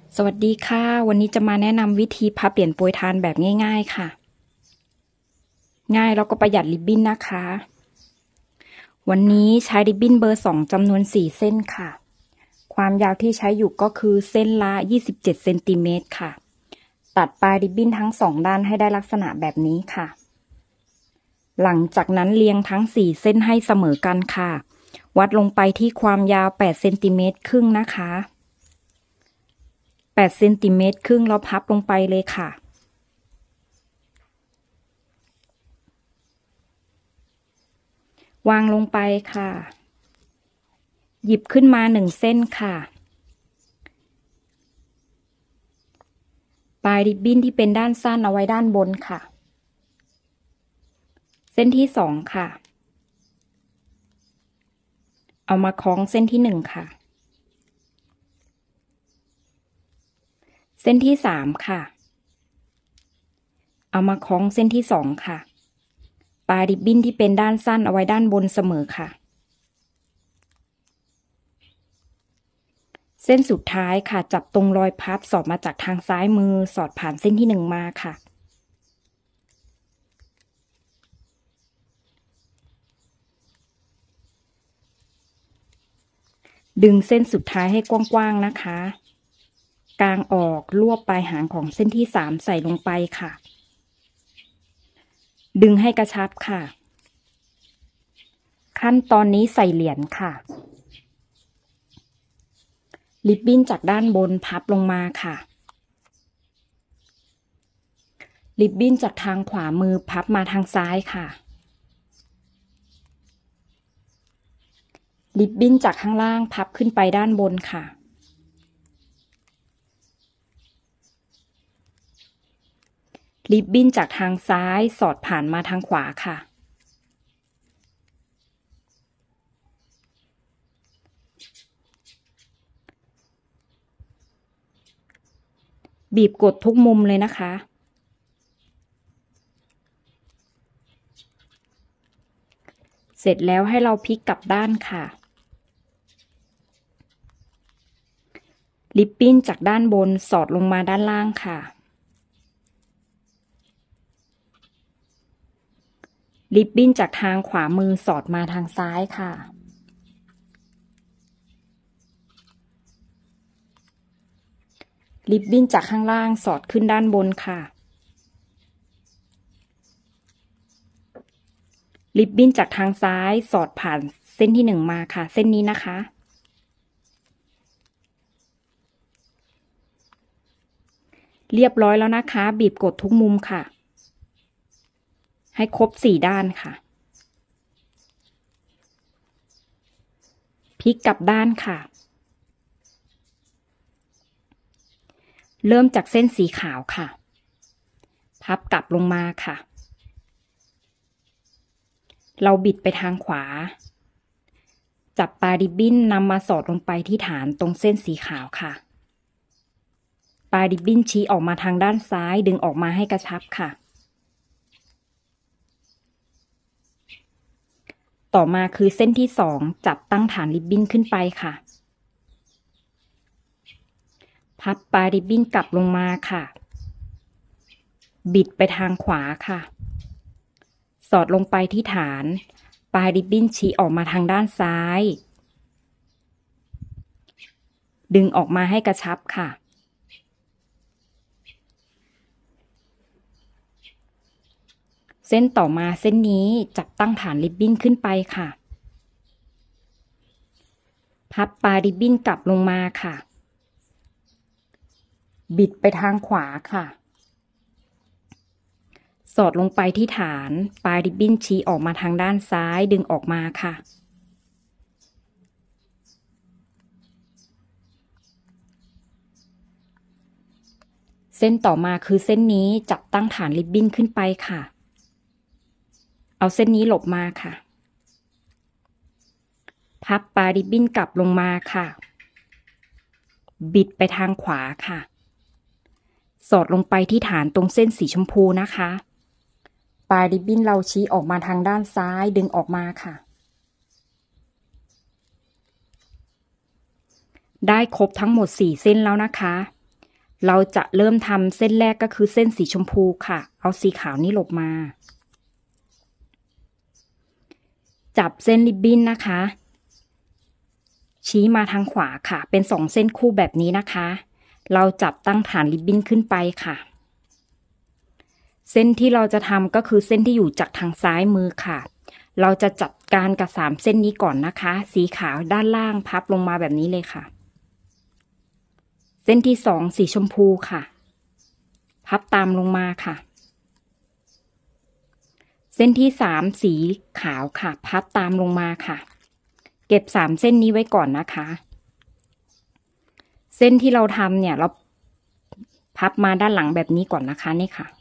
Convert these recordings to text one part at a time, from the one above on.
สวัสดีค่ะวันนี้จะมาแนะนำวิธีพับเหรียญโปรยทานแบบง่ายๆค่ะง่ายแล้วก็ประหยัดริบบิ้นนะคะวันนี้ใช้ริบบิ้นเบอร์2จำนวน4เส้นค่ะความยาวที่ใช้อยู่ก็คือเส้นละ27เซนติเมตรค่ะตัดปลายริบบิ้นทั้ง2ด้านให้ได้ลักษณะแบบนี้ค่ะหลังจากนั้นเรียงทั้ง4เส้นให้เสมอกันค่ะวัดลงไปที่ความยาว8เซนติเมตรครึ่งนะคะ8เซนติเมตรครึ่งแล้วพับลงไปเลยค่ะวางลงไปค่ะหยิบขึ้นมา1เส้นค่ะปลายริบบิ้นที่เป็นด้านสั้นเอาไว้ด้านบนค่ะเส้นที่2ค่ะเอามาคล้องเส้นที่1ค่ะเส้นที่3ค่ะเอามาคล้องเส้นที่2ค่ะปลายริบบิ้นที่เป็นด้านสั้นเอาไว้ด้านบนเสมอค่ะเส้นสุดท้ายค่ะจับตรงรอยพับสอดมาจากทางซ้ายมือสอดผ่านเส้นที่1มาค่ะดึงเส้นสุดท้ายให้กว้างๆนะคะกางออกรวบปลายหางของเส้นที่3ใส่ลงไปค่ะดึงให้กระชับค่ะขั้นตอนนี้ใส่เหรียญค่ะริบบิ้นจากด้านบนพับลงมาค่ะริบบิ้นจากทางขวามือพับมาทางซ้ายค่ะริบบิ้นจากข้างล่างพับขึ้นไปด้านบนค่ะริบบิ้นจากทางซ้ายสอดผ่านมาทางขวาค่ะบีบกดทุกมุมเลยนะคะเสร็จแล้วให้เราพลิกกลับด้านค่ะริบบิ้นจากด้านบนสอดลงมาด้านล่างค่ะริบบิ้นจากทางขวามือสอดมาทางซ้ายค่ะริบบิ้นจากข้างล่างสอดขึ้นด้านบนค่ะริบบิ้นจากทางซ้ายสอดผ่านเส้นที่1มาค่ะเส้นนี้นะคะเรียบร้อยแล้วนะคะบีบกดทุกมุมค่ะให้ครบ4ด้านค่ะพลิกกลับด้านค่ะเริ่มจากเส้นสีขาวค่ะพับกลับลงมาค่ะเราบิดไปทางขวาจับปลายริบบิ้นนำมาสอดลงไปที่ฐานตรงเส้นสีขาวค่ะปลายริบบิ้นชี้ออกมาทางด้านซ้ายดึงออกมาให้กระชับค่ะต่อมาคือเส้นที่2จับตั้งฐานริบบิ้นขึ้นไปค่ะพับปลายริบบิ้นกลับลงมาค่ะบิดไปทางขวาค่ะสอดลงไปที่ฐานปลายริบบิ้นชี้ออกมาทางด้านซ้ายดึงออกมาให้กระชับค่ะเส้นต่อมาเส้นนี้จับตั้งฐานริบบิ้นขึ้นไปค่ะพับปลายริบบิ้นกลับลงมาค่ะบิดไปทางขวาค่ะสอดลงไปที่ฐานปลายริบบิ้นชี้ออกมาทางด้านซ้ายดึงออกมาค่ะเส้นต่อมาคือเส้นนี้จับตั้งฐานริบบิ้นขึ้นไปค่ะเอาเส้นนี้หลบมาค่ะพับปลายริบบิ้นกลับลงมาค่ะบิดไปทางขวาค่ะสอดลงไปที่ฐานตรงเส้นสีชมพูนะคะปลายริบบิ้นเราชี้ออกมาทางด้านซ้ายดึงออกมาค่ะได้ครบทั้งหมด4เส้นแล้วนะคะเราจะเริ่มทำเส้นแรกก็คือเส้นสีชมพูค่ะ เอาสีขาวนี้หลบมา จับเส้นริบบิ้นนะคะ ชี้มาทางขวาค่ะ เป็น2เส้นคู่แบบนี้นะคะ เราจับตั้งฐานริบบิ้นขึ้นไปค่ะ เส้นที่เราจะทำก็คือเส้นที่อยู่จากทางซ้ายมือค่ะ เราจะจัดการกับ3เส้นนี้ก่อนนะคะ สีขาวด้านล่างพับลงมาแบบนี้เลยค่ะ เส้นที่2สีชมพูค่ะ พับตามลงมาค่ะ เส้นที่3สีขาวค่ะ พับตามลงมาค่ะ เก็บ3เส้นนี้ไว้ก่อนนะคะ เส้นที่เราทำเนี่ยเราพับมาด้านหลังแบบนี้ก่อนนะคะนี่ค่ะ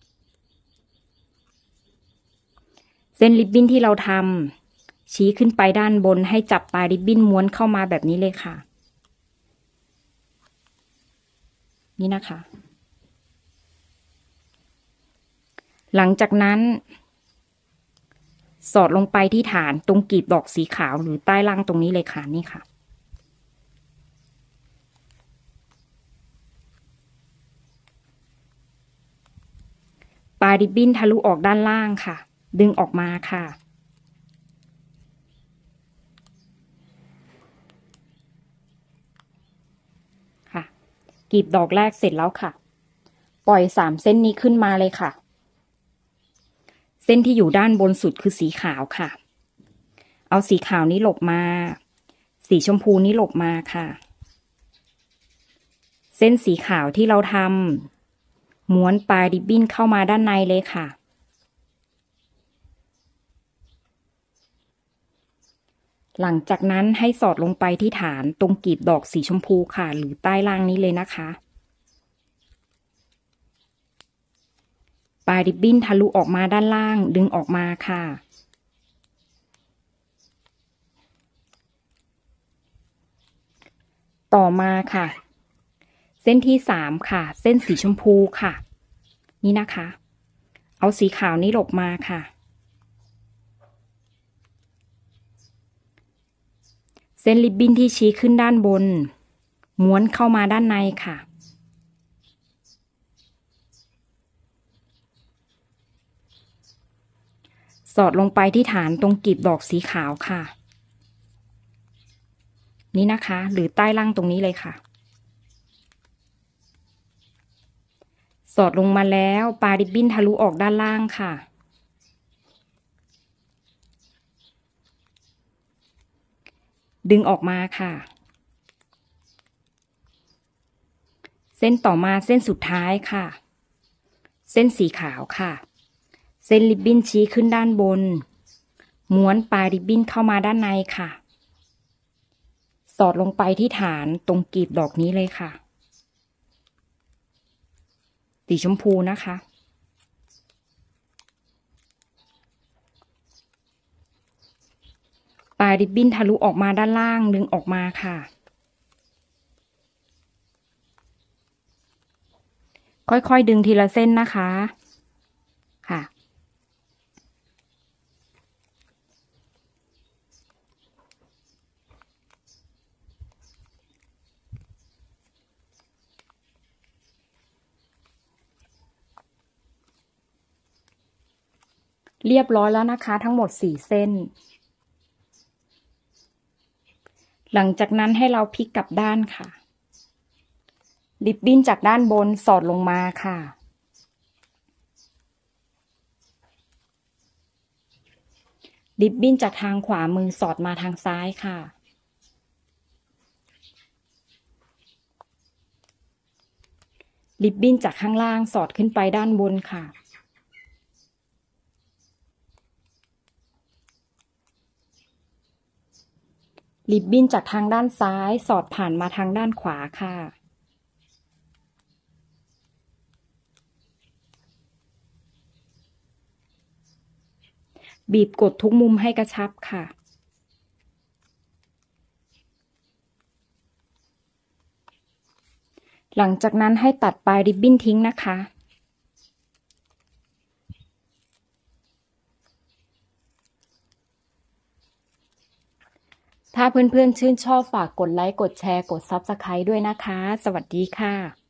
เส้นริบบิ้นที่เราทำชี้ขึ้นไปด้านบนให้จับปลายริบบิ้นม้วนเข้ามาแบบนี้เลยค่ะ นี่นะคะ หลังจากนั้นสอดลงไปที่ฐานตรงกลีบดอกสีขาวหรือใต้ล่างตรงนี้เลยค่ะนี่ค่ะปลายริบบิ้นทะลุออกด้านล่างค่ะดึงออกมาค่ะค่ะกลีบดอกแรกเสร็จแล้วค่ะปล่อย3เส้นนี้ขึ้นมาเลยค่ะเส้นที่อยู่ด้านบนสุดคือสีขาวค่ะเอาสีขาวนี้หลบมาสีชมพูนี้หลบมาค่ะเส้นสีขาวที่เราทำม้วนปลายริบบิ้นเข้ามาด้านในเลยค่ะหลังจากนั้นให้สอดลงไปที่ฐานตรงกลีบดอกสีชมพูค่ะหรือใต้ล่างนี้เลยนะคะปลายริบบิ้นทะลุออกมาด้านล่างดึงออกมาค่ะต่อมาค่ะเส้นที่3ค่ะเส้นสีชมพูค่ะนี่นะคะเอาสีขาวนี้หลบมาค่ะเส้นริบบิ้นที่ชี้ขึ้นด้านบนม้วนเข้ามาด้านในค่ะสอดลงไปที่ฐานตรงกลีบดอกสีขาวค่ะนี่นะคะหรือใต้ล่างตรงนี้เลยค่ะสอดลงมาแล้วปลายริบบิ้นทะลุออกด้านล่างค่ะดึงออกมาค่ะเส้นต่อมาเส้นสุดท้ายค่ะเส้นสีขาวค่ะเส้นริบบิ้นชี้ขึ้นด้านบนม้วนปลายริบบิ้นเข้ามาด้านในค่ะสอดลงไปที่ฐานตรงกลีบดอกนี้เลยค่ะสีชมพูนะคะปลายริบบิ้นทะลุออกมาด้านล่างดึงออกมาค่ะค่อยๆดึงทีละเส้นนะคะค่ะเรียบร้อยแล้วนะคะทั้งหมด4เส้นหลังจากนั้นให้เราพลิกกลับด้านค่ะริบบิ้นจากด้านบนสอดลงมาค่ะริบบิ้นจากทางขวามือสอดมาทางซ้ายค่ะริบบิ้นจากข้างล่างสอดขึ้นไปด้านบนค่ะริบบิ้นจากทางด้านซ้ายสอดผ่านมาทางด้านขวาค่ะบีบกดทุกมุมให้กระชับค่ะหลังจากนั้นให้ตัดปลายริบบิ้นทิ้งนะคะถ้าเพื่อนๆชื่นชอบฝากกดไลค์กดแชร์กด Subscribe ด้วยนะคะสวัสดีค่ะ